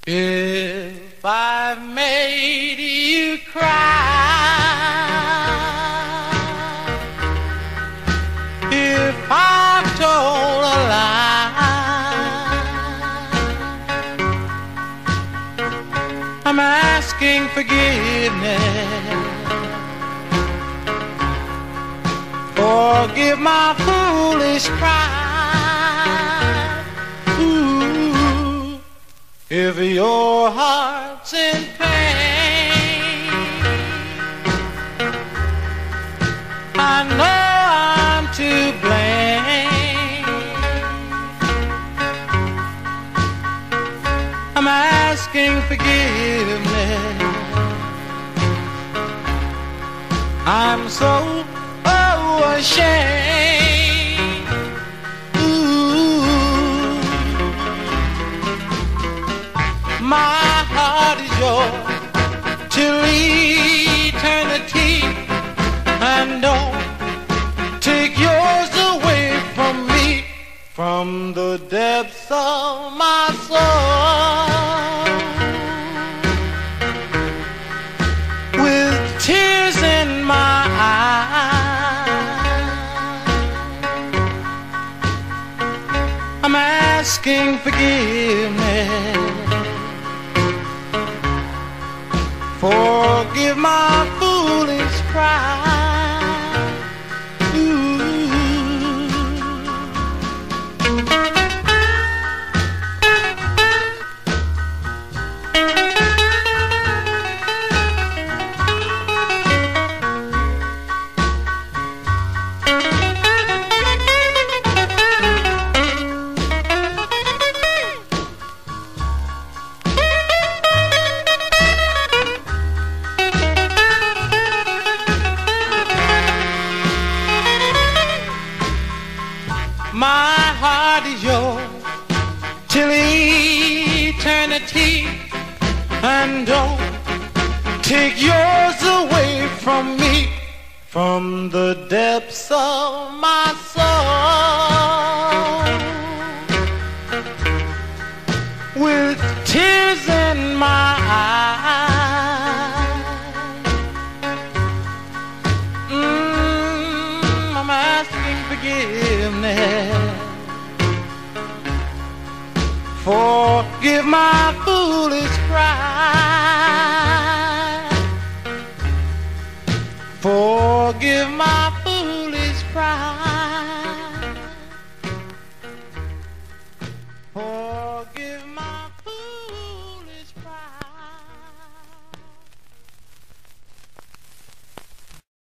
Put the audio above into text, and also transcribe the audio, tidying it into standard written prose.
If I've made you cry, if I've told a lie, I'm asking forgiveness. Forgive my foolish pride. Ooh, if your heart's in pain, I know I'm to blame. I'm asking forgiveness. I'm so ashamed. Ooh, my heart is yours till eternity, and don't take yours away from me, from the depths of my soul. With tears in my eyes, I'm asking forgiveness. Forgive my foolish pride. Ooh. My heart is yours till eternity, and don't take yours away from me, from the depths of my soul. With tears in my eyes, I'm asking forgiveness. Forgive my foolish pride. Forgive my